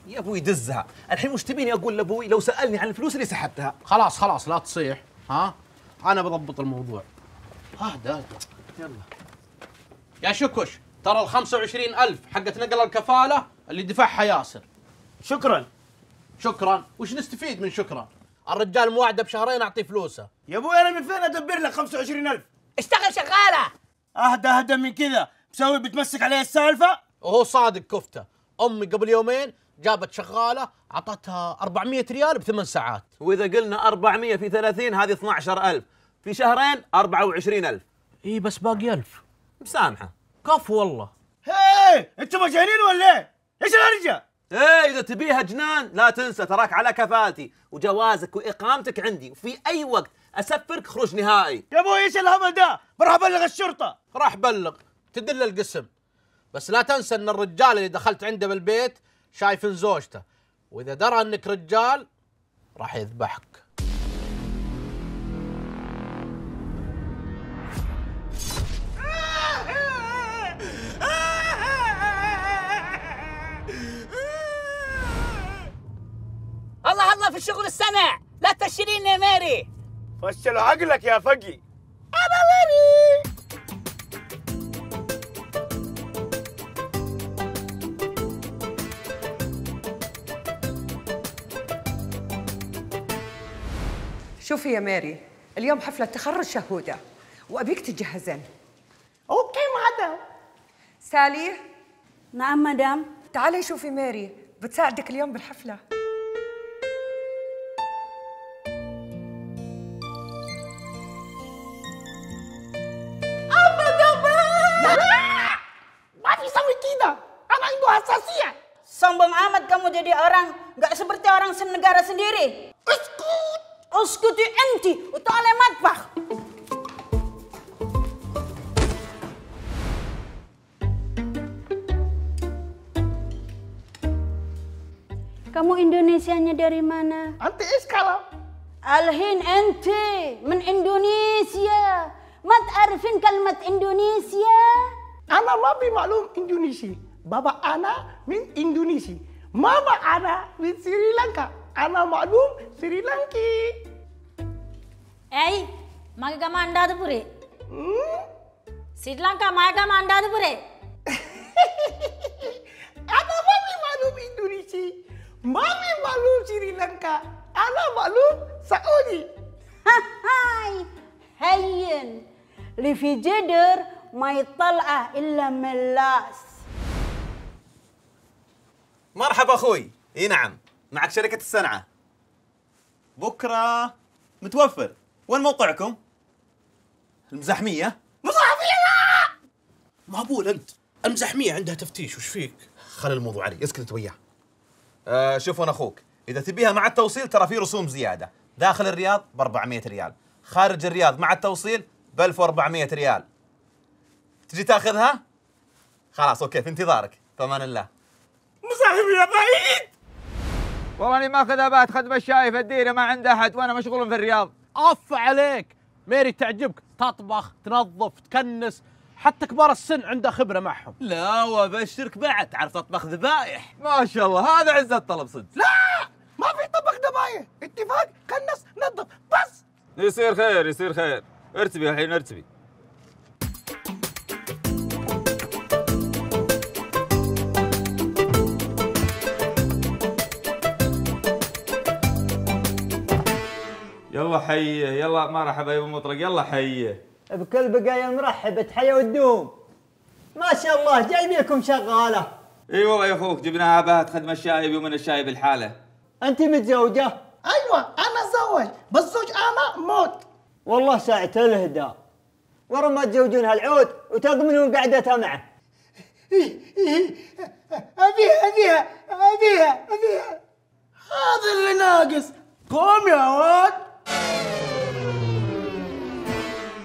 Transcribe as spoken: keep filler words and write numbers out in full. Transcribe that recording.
يا ابوي دزها، الحين وش تبيني اقول لابوي لو سالني عن الفلوس اللي سحبتها؟ خلاص خلاص لا تصيح، ها؟ انا بضبط الموضوع. اهدى اهدى يلا. يا شكش، ترى ال خمسة وعشرين ألف حقت نقل الكفالة اللي دفعها ياسر. شكرا. شكرا؟ وش نستفيد من شكرا؟ الرجال موعده بشهرين اعطيه فلوسه. يا ابوي انا من فين ادبر لك خمسة وعشرين ألف؟ اشتغل شغاله. اهدى اهدى من كذا، مسوي بتمسك عليه السالفه؟ وهو صادق كفته، امي قبل يومين جابت شغاله اعطتها أربعمية ريال بثمان ساعات. واذا قلنا أربعمية في ثلاثين هذه اثني عشر ألف، في شهرين أربعة وعشرين ألف. اي بس باقي ألف. مسامحه. كفو والله. هي انتم مجانين ولا ايه؟ ايش الهرجه؟ ايه اذا تبيها جنان لا تنسى تراك على كفالتي وجوازك واقامتك عندي، وفي اي وقت اسفرك خروج نهائي. يا ابوي ايش الهبل ده؟ بروح ابلغ الشرطه. راح بلغ، تدل القسم. بس لا تنسى ان الرجال اللي دخلت عنده بالبيت شايف زوجته، واذا درى انك رجال راح يذبحك. الله الله في الشغل السنة، لا تشيلين يا ماري. فشلوا عقلك يا فقي. أنا ماري. شوفي يا ماري، اليوم حفلة تخرج شهودة وأبيك تجهزين. اوكي مدام. سالي. نعم مدام. تعالي شوفي ماري، بتساعدك اليوم بالحفلة. ما في سوي كده، أنا عنده حساسية. Sombong amat kamu jadi orang, nggak seperti orang senegara sendiri. اسكت. Uskuti enti, utale matbah. Kamu Indonesianya dari mana? أنت إيش كلام؟ Alhin ente من Indonesia. ما تعرفين كلمة إندونيسيا؟ أنا ما بمعلوم إندونيسي. بابا أنا من إندونيسي. ماما أنا من سريلانكا. أنا معلوم سريلانكي. أي ما كمان mandado pure. Srilanka ما كمان mandado pure. أنا ما بمعلوم إندونيسي. ما بمعلوم سريلانكا. أنا معلوم سعودي. هاي هين اللي في جدر ما يطلعه إلا ملاس. مرحبا اخوي. اي نعم، معك شركة الصنعة. بكرة متوفر. وين موقعكم؟ المزاحمية؟ مصاحبية. مهبول انت، المزحمية عندها تفتيش، وش فيك؟ خلي الموضوع علي، اسكت انت وياه. آه شوف انا اخوك، اذا تبيها مع التوصيل ترى في رسوم زيادة، داخل الرياض ب أربعمية ريال، خارج الرياض مع التوصيل ب ألف وأربعمية ريال. تجي تاخذها؟ خلاص اوكي، في انتظارك، في امان الله. مصاحبية بعيد. والله اني ماخذ ابات خدمه الشاي في الديره، ما عنده احد وانا مشغول في الرياض. اف عليك، ميري تعجبك، تطبخ، تنظف، تكنس، حتى كبار السن عندها خبره معهم. لا وابشرك بعد تعرف تطبخ ذبايح. ما شاء الله، هذا عز الطلب صدق. لا ما في طبخ دبايح، اتفاق كنس نظف بس. يصير خير يصير خير، ارتبي الحين ارتبي. يلا حيه، يلا مرحبا يا ابو مطرق، يلا حيه. بكل بقايا المرحب تحيا وتدوم. ما شاء الله جايبيكم شغاله. اي والله يا اخوك جبناها بهت خدمه الشاي ومن الشاي بالحاله. انت متزوجه؟ ايوه انا زوج، بس زوج انا موت. والله ساعة الهدى. ورا ما تزوجون هالعود وتضمنون قعدتها معه. إيه إيه